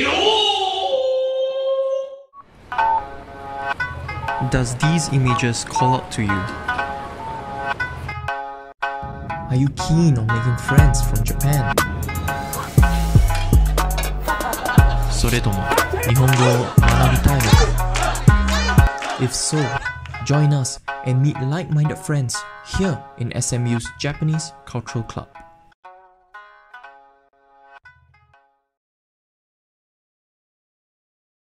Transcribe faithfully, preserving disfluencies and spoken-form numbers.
Does these images call out to you? Are you keen on making friends from Japan? それとも日本語を学びたいのか? If so, join us and meet like-minded friends here in S M U's Japanese Cultural Club.